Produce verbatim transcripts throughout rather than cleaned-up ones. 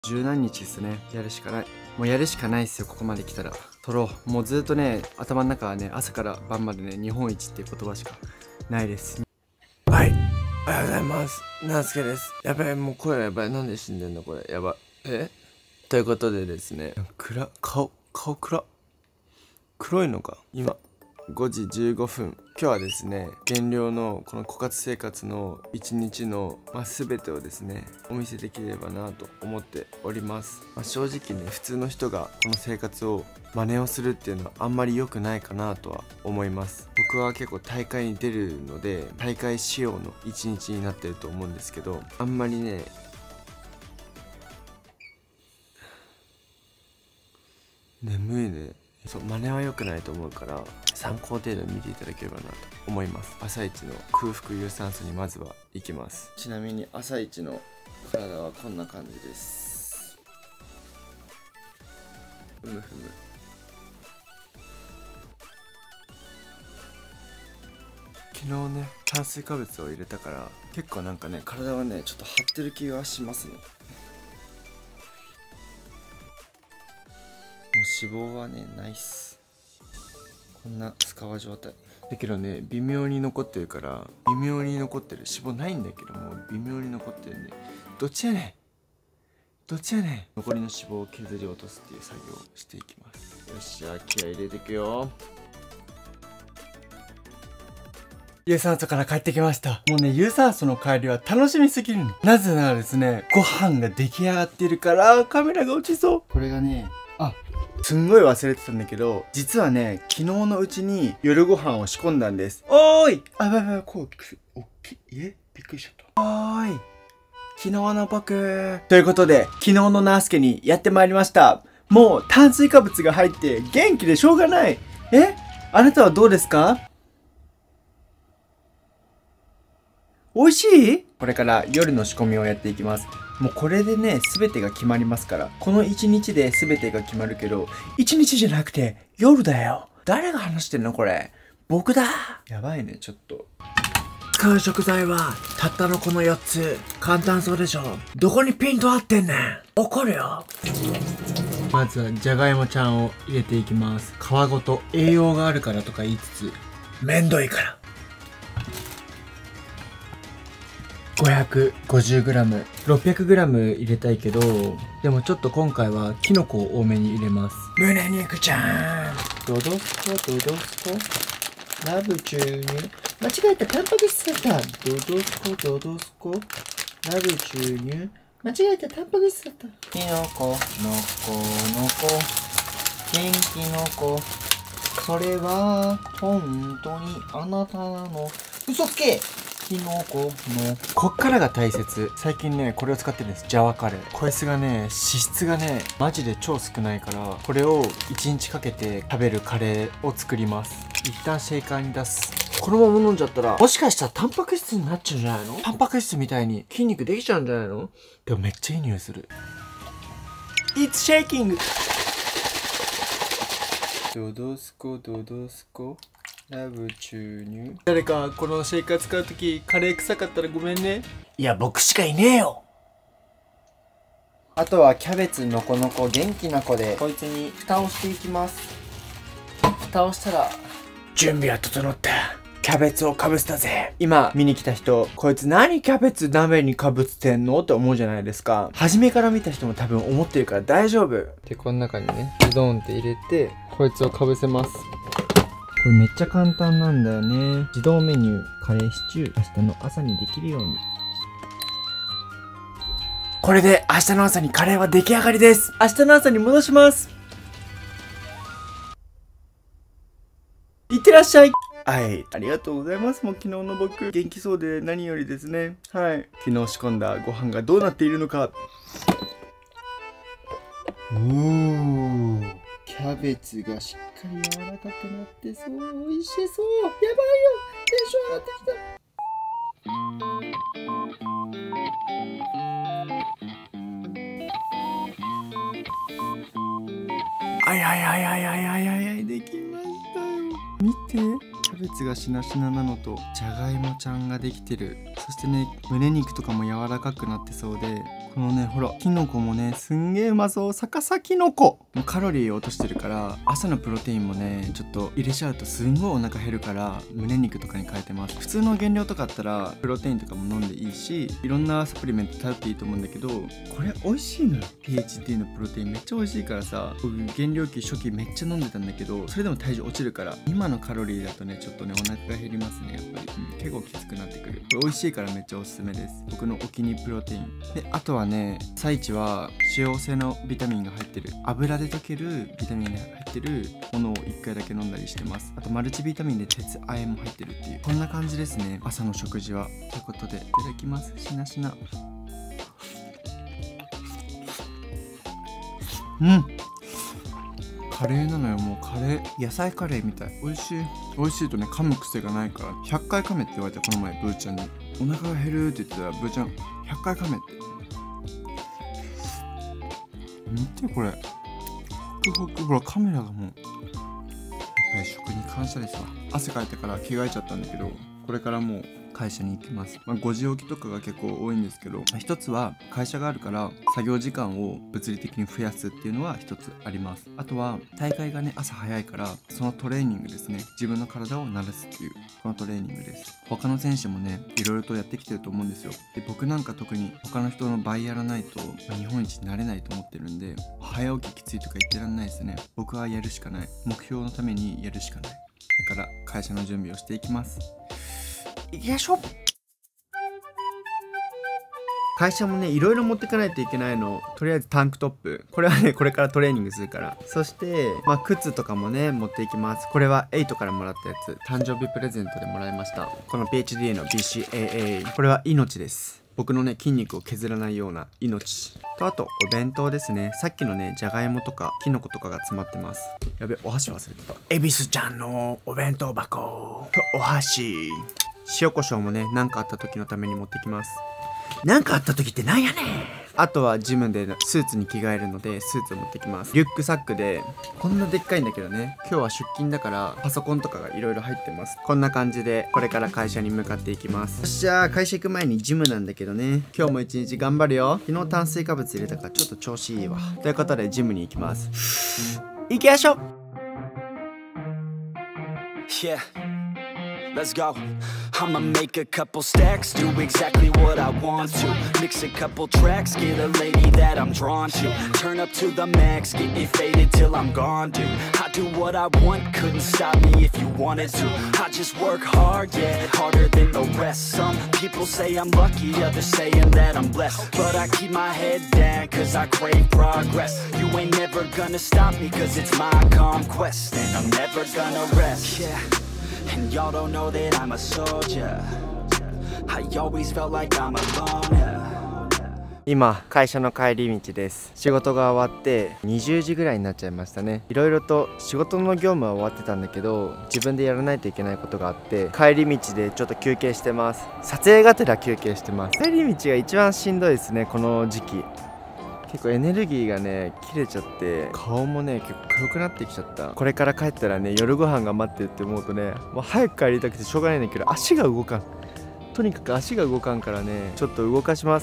十何日ですね。やるしかない。もうやるしかないっすよ、ここまで来たら。撮ろう。もうずっとね、頭の中はね、朝から晩までね、日本一っていう言葉しかないです。はい。おはようございます。なすけです。やばい、もう声やばい。なんで死んでんのこれ。やばい。えということでですね、暗、顔、顔暗。黒いのか。今、ごじじゅうごふん。今日はですね、減量のこの枯渇生活の一日の、まあ、全てをですね、お見せできればなと思っております。まあ、正直ね、普通の人がこの生活を真似をするっていうのはあんまり良くないかなとは思います。僕は結構大会に出るので、大会仕様の一日になってると思うんですけど、あんまりね、眠いね。そう、真似は良くないと思うから参考程度見ていただければなと思います。朝一の空腹有酸素にまずは行きます。ちなみに朝一の体はこんな感じです。ふむふむ。昨日ね、炭水化物を入れたから結構なんかね、体はねちょっと張ってる気がしますね。もう脂肪はねないっす。こんなスカワ状態だけどね、微妙に残ってるから、微妙に残ってる。脂肪ないんだけども微妙に残ってるんで、どっちやねんどっちやねん。残りの脂肪を削り落とすっていう作業をしていきます。よっしゃ、気合い入れていくよ。有酸素から帰ってきました。もうね、有酸素の帰りは楽しみすぎるの。なぜならですね、ご飯が出来上がってるからカメラが落ちそう。これがね、あ、すんごい忘れてたんだけど、実はね、昨日のうちに夜ご飯を仕込んだんです。おーい、あ、やばいやばい、こう、おっきい、えびっくりしちゃった。おーい、昨日の僕。ということで、昨日のナースケにやってまいりました。もう炭水化物が入って元気でしょうがない。えあなたはどうですか？美味しい？これから夜の仕込みをやっていきます。もうこれでね、すべてが決まりますから。この一日で全てが決まるけど、一日じゃなくて夜だよ。誰が話してんのこれ。僕だ。やばいね、ちょっと。使う食材はたったのこのよっつ。簡単そうでしょ。どこにピント合ってんねん。怒るよ。まずはじゃがいもちゃんを入れていきます。皮ごと栄養があるからとか言いつつ、めんどいから。ごひゃくごじゅうグラム、ろっぴゃくグラム 入れたいけど、でもちょっと今回はキノコを多めに入れます。胸肉ちゃん、ドドスコドドスコラブ注入、間違えたタンパク質だった。ドドスコドドスコラブ注入、間違えたタンパク質だった。キノコのこのこ元気の子、それは本当にあなたの嘘つけ。キノコのこっからが大切。最近ねこれを使ってるんです。ジャワカレー。こいつがね脂質がねマジで超少ないから、これをいちにちかけて食べるカレーを作ります。一旦シェイカーに出す。このまま飲んじゃったらもしかしたらタンパク質になっちゃうんじゃないの？タンパク質みたいに筋肉できちゃうんじゃないの？でもめっちゃいい匂いする。It's shaking。 ドドスコドドスコラブ注入。誰かこのシェイカー使うときカレー臭かったらごめんね。いや僕しかいねえよ。あとはキャベツのこのこ元気な子で、こいつに蓋をしていきます。蓋をしたら準備は整った。キャベツをかぶせたぜ。今見に来た人、こいつ何キャベツ鍋にかぶってんのって思うじゃないですか。初めから見た人も多分思ってるから大丈夫。でこの中にねズドンって入れて、こいつをかぶせます。これめっちゃ簡単なんだよね。自動メニュー、カレーシチュー、明日の朝にできるように。これで明日の朝にカレーは出来上がりです。明日の朝に戻します。いってらっしゃい。はい、ありがとうございます。もう昨日の僕、元気そうで何よりですね。はい。昨日仕込んだご飯がどうなっているのか。おー。キャベツがしっかり柔らかくなってそう。美味しそう。やばいよ。テンション上がってきた。あいあいあいあいあいあいあいあい、できましたよ。見て。キャベツがしなしななのとじゃがいもちゃんができてる。そしてね、胸肉とかも柔らかくなってそうで、 このね、ほら、キノコもね、すんげえうまそう。逆さキノコ。もうカロリーを落としてるから、朝のプロテインもね、ちょっと入れちゃうとすんごいお腹減るから、胸肉とかに変えてます。普通の原料とかあったら、プロテインとかも飲んでいいし、いろんなサプリメント頼っていいと思うんだけど、これ美味しいのよ。ピーエイチディー のプロテインめっちゃ美味しいからさ、僕原料期初期めっちゃ飲んでたんだけど、それでも体重落ちるから、今のカロリーだとね、ちょっとね、お腹が減りますね、やっぱり。うん、結構きつくなってくる。これ美味しいからめっちゃおすすめです。僕のお気に入りプロテイン。で、あとはね、サイチは脂溶性のビタミンが入ってる、油で溶けるビタミンが入ってるものをいっかいだけ飲んだりしてます。あとマルチビタミンで鉄亜鉛も入ってるっていう、こんな感じですね、朝の食事は。ということでいただきます。しなしな。うん、カレーなのよ。もうカレー、野菜カレーみたい。美味しい。美味しいとね、噛む癖がないから。ひゃっかい噛めって言われた、この前ブーちゃんに。お腹が減るって言ってたら、ブーちゃんひゃっかい噛めって。見てこれ、ホクホク。ほらカメラがもう、やっぱり食に感謝ですわ。汗かいてから着替えちゃったんだけど、これからもう会社に行きます。まあ、ごじ起きとかが結構多いんですけど、まあ、一つは会社があるから作業時間を物理的に増やすっていうのは一つあります。あとは大会がね、朝早いから、そのトレーニングですね。自分の体を慣らすっていう、このトレーニングです。他の選手もね、いろいろとやってきてると思うんですよ。で、僕なんか特に他の人の倍やらないと、まあ、日本一になれないと思ってるんで、早起ききついとか言ってらんないですね。僕はやるしかない。目標のためにやるしかない。だから会社の準備をしていきます。いきましょう。会社もね、いろいろ持ってかないといけないの。とりあえずタンクトップ、これはね、これからトレーニングするから。そしてまあ靴とかもね、持っていきます。これはエイトからもらったやつ、誕生日プレゼントでもらいました。この ピーエイチディー の ビーシーエーエー、 これは命です。僕のね、筋肉を削らないような命と、あとお弁当ですね。さっきのね、じゃがいもとかきのことかが詰まってます。やべ、お箸忘れてた。恵比寿ちゃんのお弁当箱とお箸、塩コショウもね、何かあった時のために持ってきます。何かあった時ってなんやねん。あとはジムでスーツに着替えるので、スーツを持ってきます。リュックサックで、こんなでっかいんだけどね、今日は出勤だからパソコンとかがいろいろ入ってます。こんな感じでこれから会社に向かっていきます。よっしゃー、会社行く前にジムなんだけどね、今日も一日頑張るよ。昨日炭水化物入れたからちょっと調子いいわ。ということでジムに行きます。行きましょう。 Yeah, let's go. I'ma make a couple stacks, do exactly what I want to. Mix a couple tracks, get a lady that I'm drawn to. Turn up to the max, get it faded till I'm gone, dude. I do what I want, couldn't stop me if you wanted to. I just work hard, yeah, harder than the rest. Some people say I'm lucky, others saying that I'm blessed. But I keep my head down, cause I crave progress. You ain't never gonna stop me, cause it's my conquest. And I'm never gonna rest, yeah.And y'all don't know that I'm a soldier. I always felt like I'm alone. 今会社の帰り道です。仕事が終わってにじゅうじぐらいになっちゃいましたね。いろいろと仕事の業務は終わってたんだけど、自分でやらないといけないことがあって、帰り道でちょっと休憩してます。撮影がてら休憩してます。帰り道が一番しんどいですね、この時期。結構エネルギーがね切れちゃって、顔もね結構黒くなってきちゃった。これから帰ったらね、夜ご飯が待ってるって思うとね、もう早く帰りたくてしょうがないんだけど、足が動かん。とにかく足が動かんからね、ちょっと動かします。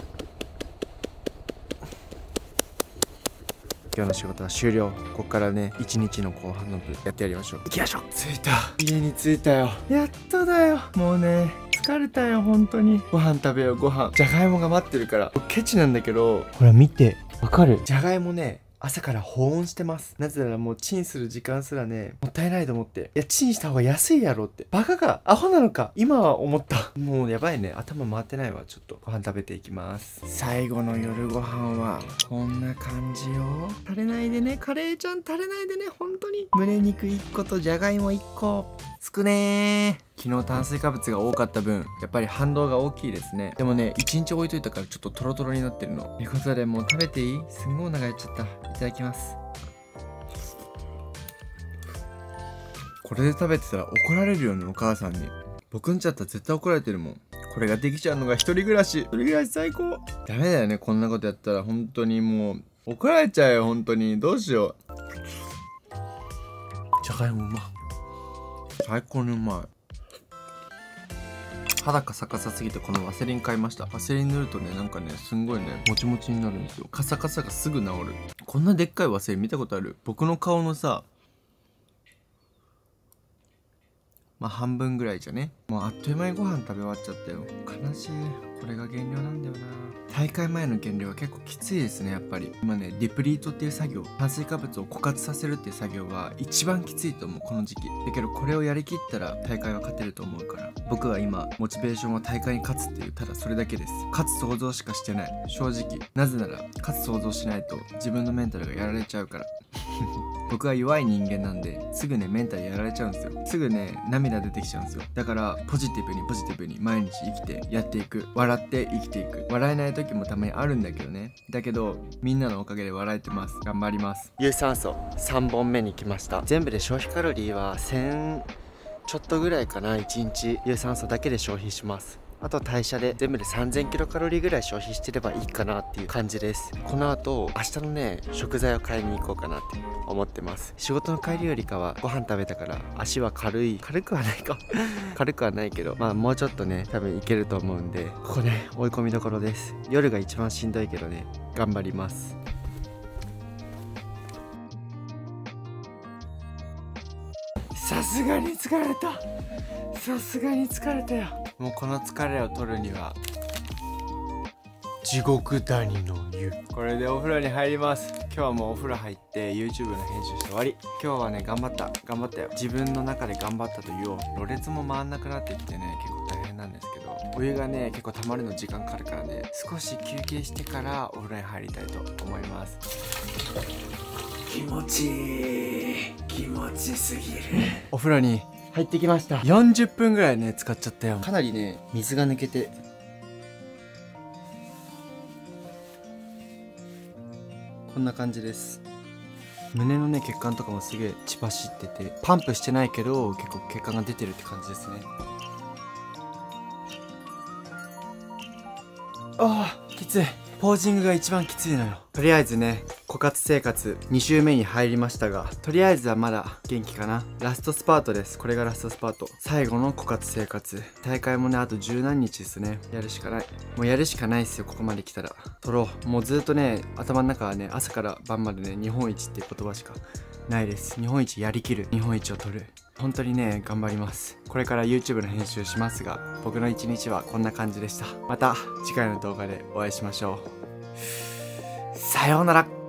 今日の仕事は終了。ここからね、一日の後半の部やってやりましょう。行きましょう。着いた、家に着いたよ。やっとだよ。もうね疲れたよ、本当に。ご飯食べよう、ご飯。じゃがいもが待ってるから。ケチなんだけど、ほら見て、わかる？じゃがいもね、朝から保温してます。なぜならもうチンする時間すらね、もったいないと思って。いや、チンした方が安いやろって。バカか、アホなのか、今は思った。もうやばいね、頭回ってないわ。ちょっとご飯食べていきます。最後の夜ご飯はこんな感じよ。垂れないでね、カレーちゃん垂れないでね、本当に。胸肉いっことじゃがいもいっこ。少ねー。昨日炭水化物が多かった分、やっぱり反動が大きいですね。でもね、いちにち置いといたからちょっとトロトロになってるの。ということで、もう食べていい？すんごいお腹減っちゃった。いただきます。これで食べてたら怒られるよね、お母さんに。僕んちだったら絶対怒られてるもん。これができちゃうのが一人暮らし。一人暮らし最高。ダメだよね、こんなことやったら。本当にもう怒られちゃうよ、本当に。どうしよう。じゃがいもうまい。最高にうまい。 肌カサカサすぎてこのワセリン買いました。ワセリン塗るとね、なんかね、すんごいね、もちもちになるんですよ。カサカサがすぐ治る。こんなでっかいワセリン見たことある？僕の顔のさ、まあ半分ぐらいじゃね。もうあっという間にご飯食べ終わっちゃったよ。悲しい。これが減量なんだよな。大会前の減量は結構きついですね、やっぱり。今ね、ディプリートっていう作業、炭水化物を枯渇させるっていう作業は一番きついと思う、この時期。だけどこれをやりきったら大会は勝てると思うから。僕は今、モチベーションは大会に勝つっていう、ただそれだけです。勝つ想像しかしてない。正直。なぜなら、勝つ想像しないと自分のメンタルがやられちゃうから。僕は弱い人間なんですぐねメンタルやられちゃうんですよ。すぐね涙出てきちゃうんですよ。だからポジティブにポジティブに毎日生きてやっていく。笑って生きていく。笑えない時もたまにあるんだけどね。だけどみんなのおかげで笑えてます。頑張ります。有酸素さんぼんめに来ました。全部で消費カロリーはせんちょっとぐらいかな。いちにち有酸素だけで消費します。あと代謝で全部でさんぜんキロカロリーぐらい消費してればいいかなっていう感じです。この後明日のね食材を買いに行こうかなって思ってます。仕事の帰りよりかはご飯食べたから足は軽い軽くはないか軽くはないけど、まあもうちょっとね多分いけると思うんで、ここね追い込みどころです。夜が一番しんどいけどね頑張ります。さすがに疲れた。さすがに疲れたよ。もうこの疲れを取るには地獄谷の湯、これでお風呂に入ります。今日はもうお風呂入って YouTube の編集して終わり。今日はね頑張った頑張ったよ。自分の中で頑張ったと言おう。ろれつも回んなくなってきてね結構大変なんですけど、お湯がね結構溜まるの時間かかるからね、少し休憩してからお風呂に入りたいと思います。気持ちいい。気持ちすぎる。お風呂に入ってきました。よんじゅっぷんぐらいね使っちゃったよ。かなりね水が抜けて、こんな感じです。胸のね血管とかもすげえ血走ってて、パンプしてないけど結構血管が出てるって感じですね。あーきつい。ポージングが一番きついのよ。とりあえずね枯渇生活に週目に入りましたが、とりあえずはまだ元気かな。ラストスパートです。これがラストスパート、最後の枯渇生活。大会もねあと十何日ですね。やるしかない。もうやるしかないっすよ。ここまで来たら取ろう。もうずっとね頭の中はね朝から晩までね日本一っていう言葉しかないです。日本一やりきる、日本一を取る。本当にね頑張ります。これから YouTube の編集しますが、僕の一日はこんな感じでした。また次回の動画でお会いしましょう。さようなら。